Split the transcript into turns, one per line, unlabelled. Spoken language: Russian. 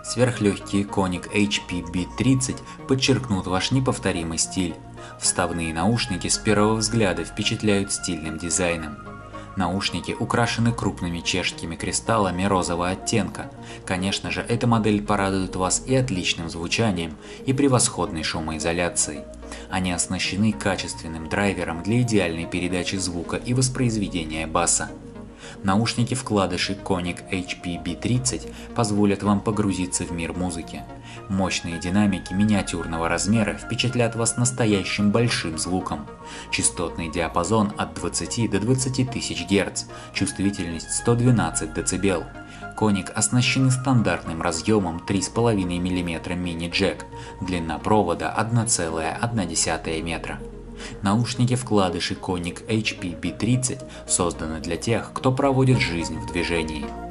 Сверхлегкие Koniq HP Beat30 подчеркнут ваш неповторимый стиль. Вставные наушники с первого взгляда впечатляют стильным дизайном. Наушники украшены крупными чешскими кристаллами розового оттенка. Конечно же, эта модель порадует вас и отличным звучанием, и превосходной шумоизоляцией. Они оснащены качественным драйвером для идеальной передачи звука и воспроизведения баса. Наушники-вкладыши Koniq HP Beat30 позволят вам погрузиться в мир музыки. Мощные динамики миниатюрного размера впечатлят вас настоящим большим звуком. Частотный диапазон от 20 до 20 тысяч Гц, чувствительность 112 дБ. Koniq оснащены стандартным разъемом 3,5 мм мини-джек, длина провода 1,1 метра. Наушники-вкладыши Koniq HP Beat30 созданы для тех, кто проводит жизнь в движении.